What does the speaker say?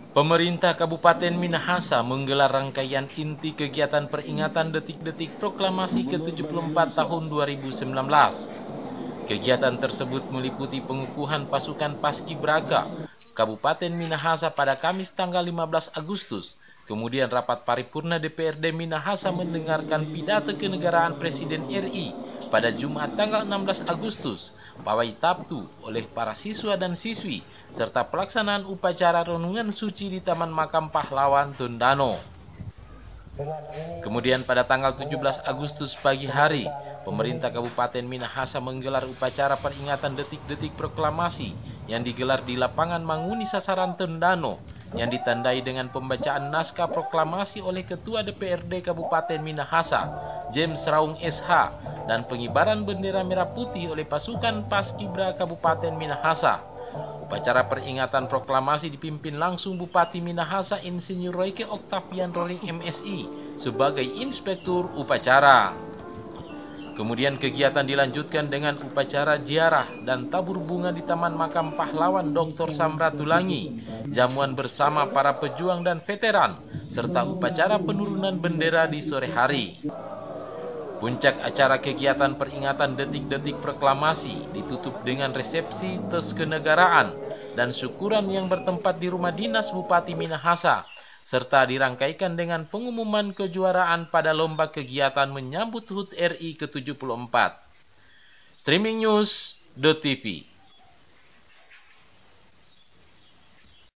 Pemerintah Kabupaten Minahasa menggelar rangkaian inti kegiatan peringatan detik-detik proklamasi ke-74 tahun 2019. Kegiatan tersebut meliputi pengukuhan pasukan Paskibraka Kabupaten Minahasa pada Kamis tanggal 15 Agustus, kemudian rapat paripurna DPRD Minahasa mendengarkan pidato kenegaraan Presiden RI pada Jumat tanggal 16 Agustus, pawai Sabtu oleh para siswa dan siswi, serta pelaksanaan upacara renungan suci di Taman Makam Pahlawan Tondano. Kemudian pada tanggal 17 Agustus pagi hari, pemerintah Kabupaten Minahasa menggelar upacara peringatan detik-detik proklamasi yang digelar di lapangan Manguni Sasaran Tondano, yang ditandai dengan pembacaan naskah proklamasi oleh Ketua DPRD Kabupaten Minahasa, James Raung SH, dan pengibaran bendera merah putih oleh pasukan Paskibra Kabupaten Minahasa. Upacara peringatan proklamasi dipimpin langsung Bupati Minahasa Insinyur Royke Octavian Roring MSI sebagai inspektur upacara. Kemudian kegiatan dilanjutkan dengan upacara ziarah dan tabur bunga di Taman Makam Pahlawan Dr. Samratulangi, jamuan bersama para pejuang dan veteran, serta upacara penurunan bendera di sore hari. Puncak acara kegiatan peringatan detik-detik proklamasi ditutup dengan resepsi tes kenegaraan dan syukuran yang bertempat di rumah dinas Bupati Minahasa, serta dirangkaikan dengan pengumuman kejuaraan pada lomba kegiatan menyambut HUT RI ke-74. Streaming News.TV